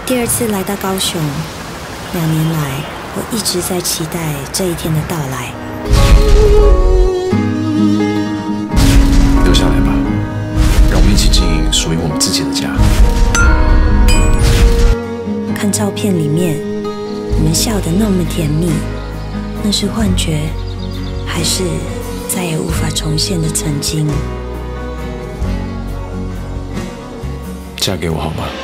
第二次来到高雄，2年来，我一直在期待这一天的到来。 留下来吧，让我们一起经营属于我们自己的家。 看照片里面，你们笑得那么甜蜜，那是幻觉，还是再也无法重现的曾经？ 嫁给我好吗？